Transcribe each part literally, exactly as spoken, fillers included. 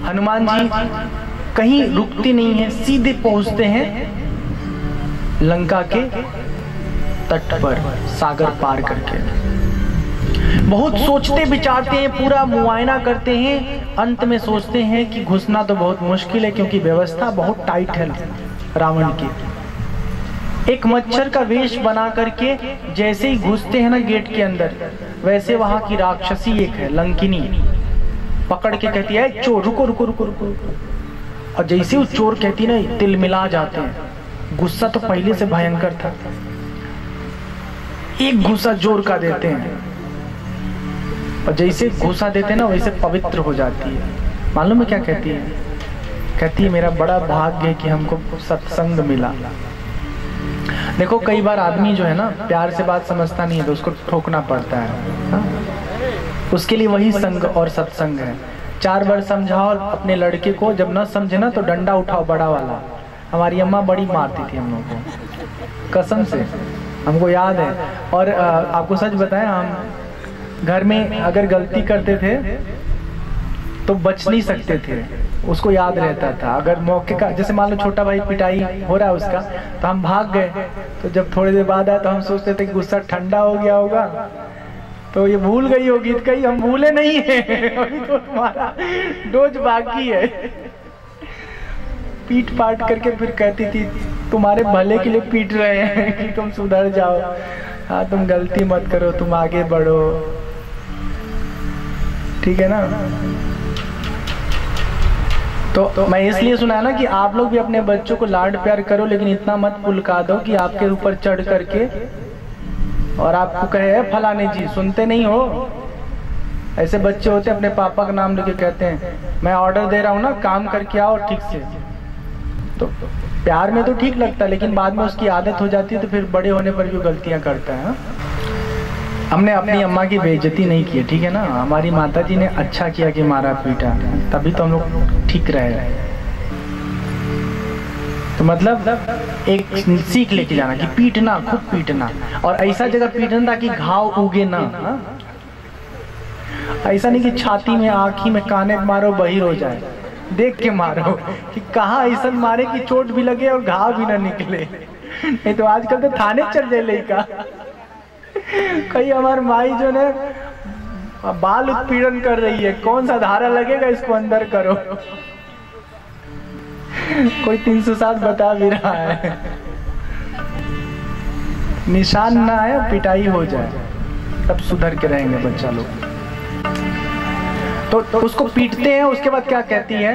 हनुमान जी कहीं रुकते नहीं हैं, सीधे पहुंचते हैं लंका के तट पर, सागर पार करके। बहुत सोचते विचारते हैं, पूरा मुआयना करते हैं, अंत में सोचते हैं कि घुसना तो बहुत मुश्किल है क्योंकि व्यवस्था बहुत टाइट है रावण की। एक मच्छर का वेश बना करके जैसे ही घुसते हैं ना गेट के अंदर, वैसे वहां की राक्षसी एक है लंकिनी, पकड़ के कहती है चोर रुको रुको रुको रुको, और जैसे वो चोर कहती ना तिल मिला जाते हैं। गुस्सा तो पहले से भयंकर था, एक घुसा जोर का देते हैं, और जैसे घुसा देते ना वैसे पवित्र हो जाती है। मालूम है क्या कहती है? कहती है मेरा बड़ा भाग्य है कि हमको सत्संग मिला। देखो कई बार आदमी जो है ना प्यार से बात समझता नहीं है तो उसको ठोकना पड़ता है, हा? उसके लिए वही संग और सत्संग है। चार बार समझाओ अपने लड़के को, जब ना समझे ना तो डंडा उठाओ बड़ा वाला। हमारी अम्मा बड़ी मारती थी हम लोग को, कसम से हमको याद है। और आ, आपको सच बताएं, हम घर में अगर गलती करते थे तो बच नहीं सकते थे, उसको याद रहता था। अगर मौके का, जैसे मान लो छोटा भाई पिटाई हो रहा है उसका, तो हम भाग गए, तो जब थोड़ी देर बाद आए तो हम सोचते थे कि गुस्सा ठंडा हो गया होगा तो ये भूल गई होगी। कहीं हम भूले नहीं है, अभी तो तुम्हारा डोज बाकी है। पीट पाट करके फिर कहती थी तुम्हारे भले के लिए पीट रहे हैं कि तुम सुधर जाओ, हाँ तुम गलती मत करो, तुम आगे बढ़ो, ठीक है ना। तो, तो मैं इसलिए सुना है ना कि आप लोग भी अपने बच्चों को लाड प्यार करो, लेकिन इतना मत पुलका दो कि आपके ऊपर चढ़ करके और आपको कहे फलाने जी, सुनते नहीं हो। ऐसे बच्चे होते हैं अपने पापा का नाम लेके कहते हैं मैं ऑर्डर दे रहा हूँ ना, काम करके आओ ठीक से। तो प्यार में तो ठीक लगता है, लेकिन बाद में उसकी आदत हो जाती है तो फिर बड़े होने पर भी गलतियां करता है। हमने अपनी अम्मा की बेइज्जती नहीं की, ठीक है ना। हमारी माता जी ने अच्छा किया कि मारा पीटा, तभी तो हम लोग ठीक रहे। तो मतलब एक सीख लेके जाना कि पीटना, खूब पीटना, और ऐसा जगह पीटना ताकि घाव उगे ना। ऐसा नहीं कि छाती में, आँखी में, काने में मारो बहिर हो जाए, देख के मारो कि कहाँ ऐसा मारे कि चोट भी लगे और घाव भी ना निकले। नहीं तो आजकल तो थाने चल जाए लड़का। कई हमारे माई जो ने बाल उत्पीड़न कर रही है, कौन सा धारा लगेगा इसको अंदर करो। कोई तीन सौ सात बता भी रहा है, निशान ना आए पिटाई हो जाए तब सुधर के रहेंगे बच्चा लोग। तो, तो उसको पीटते हैं, उसके बाद क्या कहती है?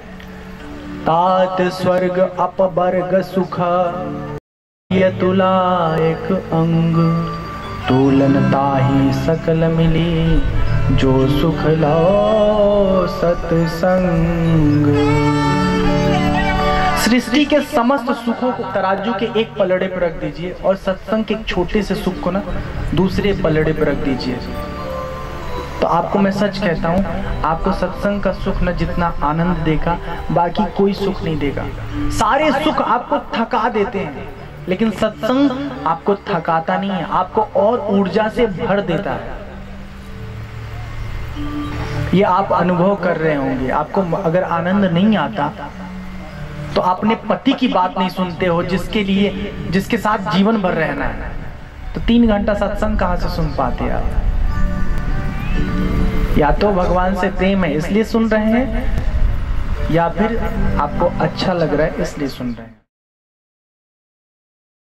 तात स्वर्ग अपवर्ग सुख ये तुला एक अंग, तूलन ताही सकल मिली जो सुख लो सत्संग। सृष्टि के समस्त सुखों को तराजू के एक पलड़े पर रख दीजिए और सत्संग के एक छोटे से सुख को ना दूसरे पलड़े पर रख दीजिए। तो आपको मैं सच कहता हूँ, आपको सत्संग का सुख न जितना आनंद देगा बाकी कोई सुख नहीं देगा। सारे सुख आपको थका देते हैं, लेकिन सत्संग आपको थकाता नहीं है, आपको और ऊर्जा से भर देता है। ये आप अनुभव कर रहे होंगे। आपको अगर आनंद नहीं आता तो अपने पति की बात नहीं सुनते हो, जिसके लिए, जिसके साथ जीवन भर रहना है, तो तीन घंटा सत्संग कहां से सुन पाते आप? या तो भगवान से प्रेम है इसलिए सुन रहे हैं, या फिर आपको अच्छा लग रहा है इसलिए सुन रहे हैं।